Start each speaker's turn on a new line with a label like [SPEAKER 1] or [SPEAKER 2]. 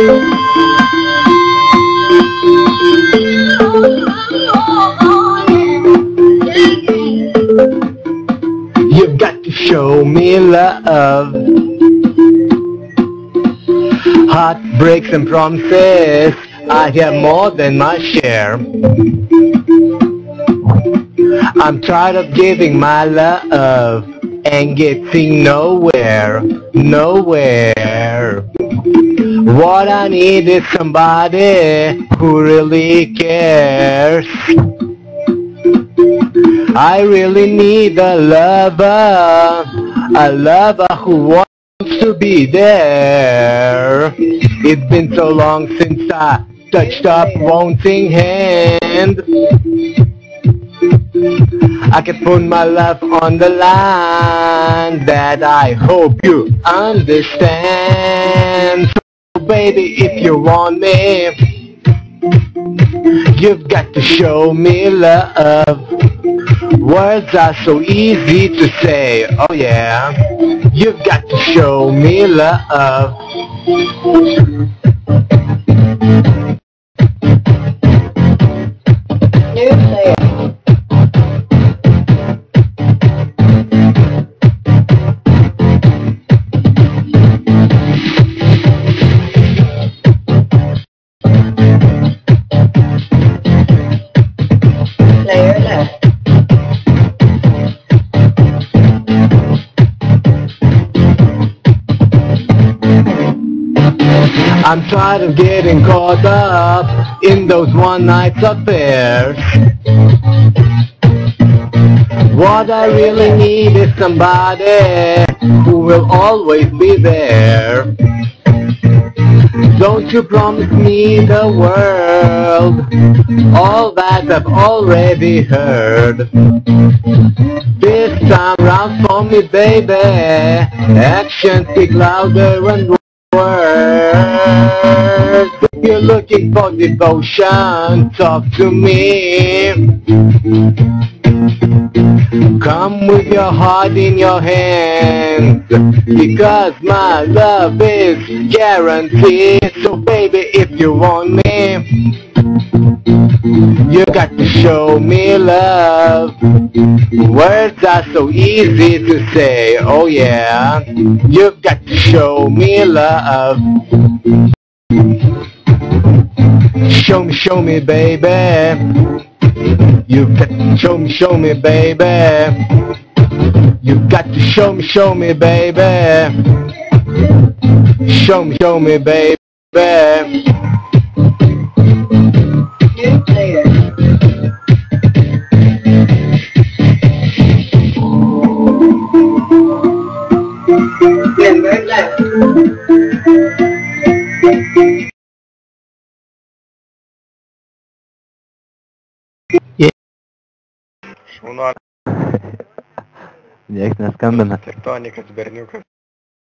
[SPEAKER 1] You've got to show me love. Heartbreaks and promises, I have more than my share. I'm tired of giving my love and getting nowhere, nowhere. What I need is somebody who really cares. I really need a lover who wants to be there. It's been so long since I touched up wanting hand. I can put my love on the line, that I hope you understand. So baby, if you want me, you've got to show me love. Words are so easy to say, oh yeah. You've got to show me love. I'm tired of getting caught up in those one-night affairs. What I really need is somebody who will always be there. Don't you promise me the world, all that I've already heard. This time round for me, baby, actions speak louder and words. If you're looking for devotion, talk to me. Come with your heart in your hands, because my love is guaranteed. So baby, if you want me, you got to show me love. Words are so easy to say, oh yeah. You've got to show me love. Show me, baby. You've got to show me, baby. You've got to show me, baby. Show me, baby.
[SPEAKER 2] Šaunuolė.
[SPEAKER 1] Niekas neskambina.
[SPEAKER 2] Tektonikas berniukas.